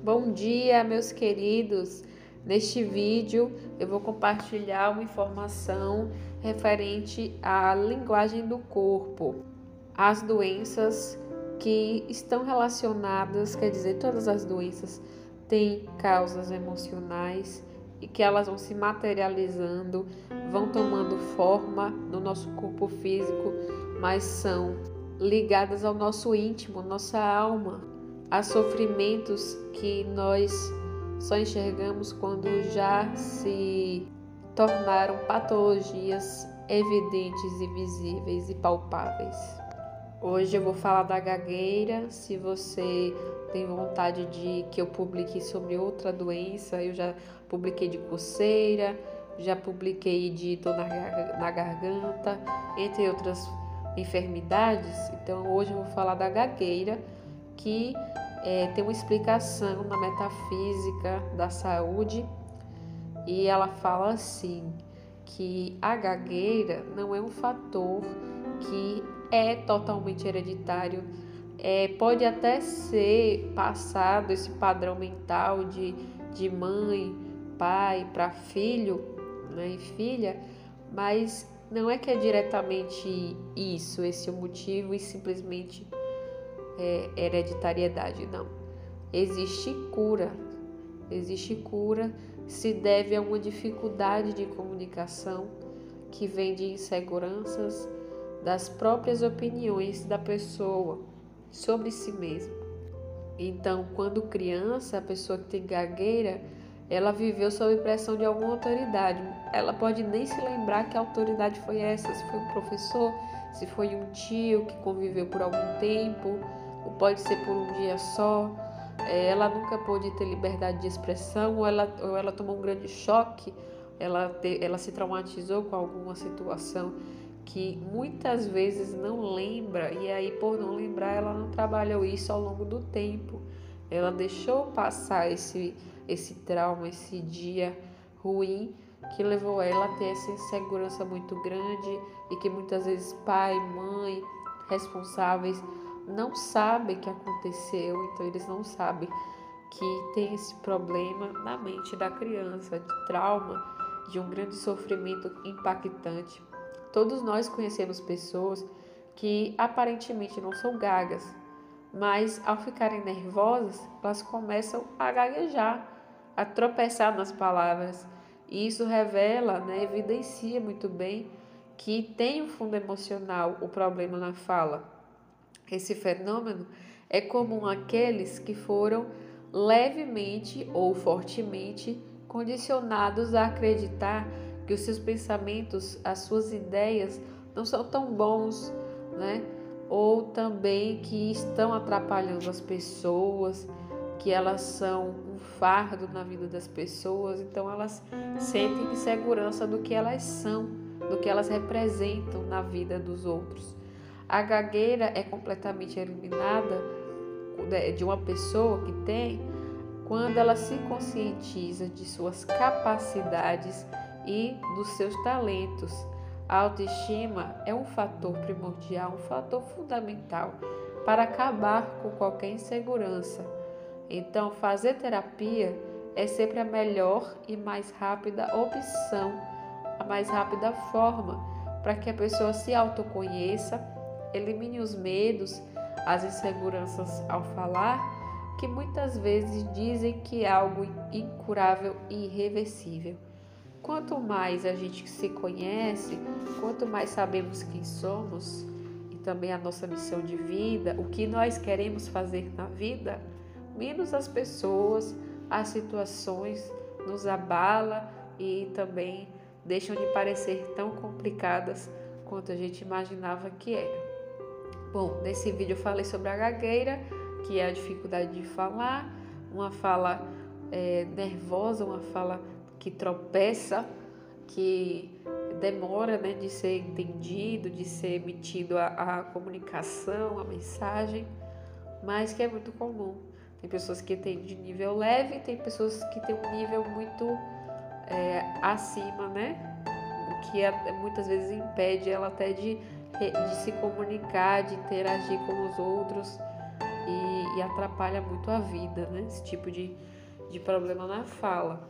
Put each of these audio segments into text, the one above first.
Bom dia, meus queridos. Neste vídeo eu vou compartilhar uma informação referente à linguagem do corpo, as doenças que estão relacionadas, quer dizer, todas as doenças têm causas emocionais e que elas vão se materializando, vão tomando forma no nosso corpo físico, mas são ligadas ao nosso íntimo, nossa alma. Há sofrimentos que nós só enxergamos quando já se tornaram patologias evidentes e visíveis e palpáveis. Hoje eu vou falar da gagueira. Se você tem vontade de que eu publique sobre outra doença, eu já publiquei de coceira, já publiquei de dor na garganta, entre outras enfermidades. Então hoje eu vou falar da gagueira, que tem uma explicação na metafísica da saúde, e ela fala assim, que a gagueira não é um fator que é totalmente hereditário, pode até ser passado esse padrão mental de mãe, pai para filho, né, e filha, mas não é que é diretamente isso, esse é o motivo e simplesmente hereditariedade, não. Existe cura, se deve a uma dificuldade de comunicação que vem de inseguranças das próprias opiniões da pessoa sobre si mesma. Então, quando criança, a pessoa que tem gagueira, ela viveu sob pressão de alguma autoridade. Ela pode nem se lembrar que a autoridade foi essa, se foi um professor, se foi um tio que conviveu por algum tempo, ou pode ser por um dia só. Ela nunca pôde ter liberdade de expressão, ou ela tomou um grande choque, ela se traumatizou com alguma situação que muitas vezes não lembra, e aí por não lembrar ela não trabalhou isso ao longo do tempo. Ela deixou passar esse trauma, esse dia ruim, que levou ela a ter essa insegurança muito grande, e que muitas vezes pai, mãe, responsáveis não sabem que aconteceu, então eles não sabem que tem esse problema na mente da criança, de trauma, de um grande sofrimento impactante. Todos nós conhecemos pessoas que aparentemente não são gagas, mas ao ficarem nervosas, elas começam a gaguejar, a tropeçar nas palavras. E isso revela, evidencia muito bem que tem um fundo emocional o problema na fala. Esse fenômeno é comum àqueles que foram levemente ou fortemente condicionados a acreditar que os seus pensamentos, as suas ideias não são tão bons, ou também que estão atrapalhando as pessoas, que elas são um fardo na vida das pessoas. Então elas sentem insegurança do que elas são, do que elas representam na vida dos outros. A gagueira é completamente eliminada de uma pessoa que tem quando ela se conscientiza de suas capacidades e dos seus talentos. A autoestima é um fator primordial, um fator fundamental para acabar com qualquer insegurança. Então, fazer terapia é sempre a melhor e mais rápida opção, a mais rápida forma para que a pessoa se autoconheça, elimine os medos, as inseguranças ao falar, que muitas vezes dizem que é algo incurável e irreversível. Quanto mais a gente se conhece, quanto mais sabemos quem somos e também a nossa missão de vida, o que nós queremos fazer na vida, menos as pessoas, as situações nos abala e também deixam de parecer tão complicadas quanto a gente imaginava que era. Bom, nesse vídeo eu falei sobre a gagueira, que é a dificuldade de falar, uma fala nervosa, uma fala que tropeça, que demora, de ser entendido, de ser emitido a comunicação, a mensagem, mas que é muito comum. Tem pessoas que têm de nível leve, tem pessoas que têm um nível muito acima, o que muitas vezes impede ela até de se comunicar, de interagir com os outros e atrapalha muito a vida, né? Esse tipo de problema na fala.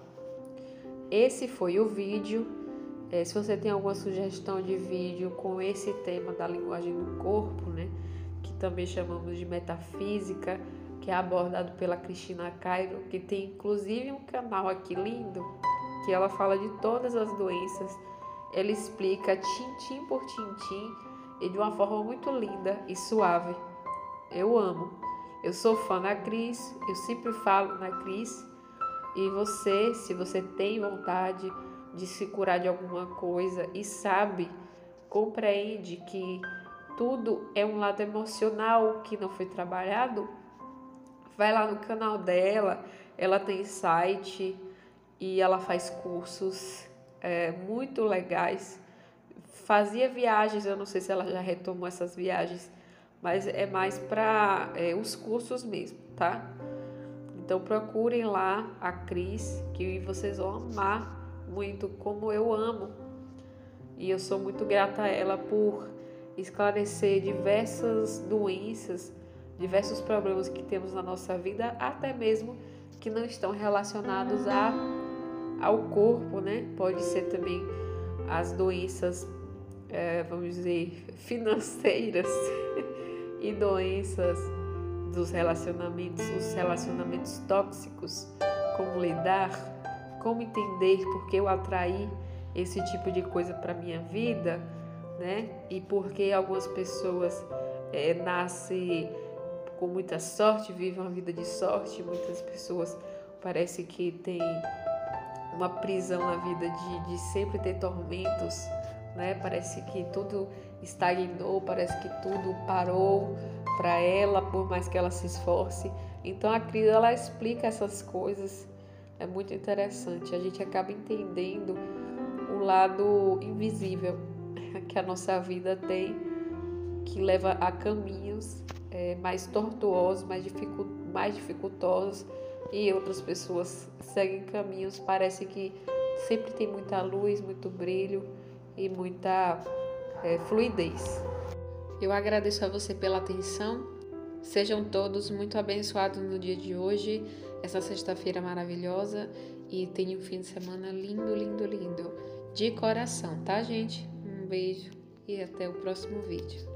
Esse foi o vídeo. Se você tem alguma sugestão de vídeo com esse tema da linguagem do corpo, né? Que também chamamos de metafísica, que é abordado pela Cristina Cairo, que tem inclusive um canal aqui lindo, que ela fala de todas as doenças. Ela explica tintim por tintim e de uma forma muito linda e suave. Eu amo. Eu sou fã da Cris, eu sempre falo na Cris. E você, se você tem vontade de se curar de alguma coisa e sabe, compreende que tudo é um lado emocional que não foi trabalhado, vai lá no canal dela, ela tem site e ela faz cursos muito legais. Fazia viagens, eu não sei se ela já retomou essas viagens, mas é mais para os cursos mesmo, tá? Então procurem lá a Cris, que vocês vão amar muito, como eu amo. E eu sou muito grata a ela por esclarecer diversas doenças, diversos problemas que temos na nossa vida, até mesmo que não estão relacionados ao corpo, né? Pode ser também as doenças, vamos dizer, financeiras e doenças dos relacionamentos, os relacionamentos tóxicos, como lidar, como entender por que eu atraí esse tipo de coisa para minha vida, né? E por que algumas pessoas nascem com muita sorte, vivem uma vida de sorte, muitas pessoas parece que têm uma prisão na vida de sempre ter tormentos, né? Parece que tudo estagnou, parece que tudo parou para ela, por mais que ela se esforce. Então a Cris, ela explica essas coisas, é muito interessante. A gente acaba entendendo o lado invisível que a nossa vida tem, que leva a caminhos mais tortuosos, mais dificultosos, e outras pessoas seguem caminhos, parece que sempre tem muita luz, muito brilho e muita fluidez. Eu agradeço a você pela atenção. Sejam todos muito abençoados no dia de hoje, essa sexta-feira maravilhosa, e tenham um fim de semana lindo, lindo, lindo. De coração, tá, gente? Um beijo e até o próximo vídeo.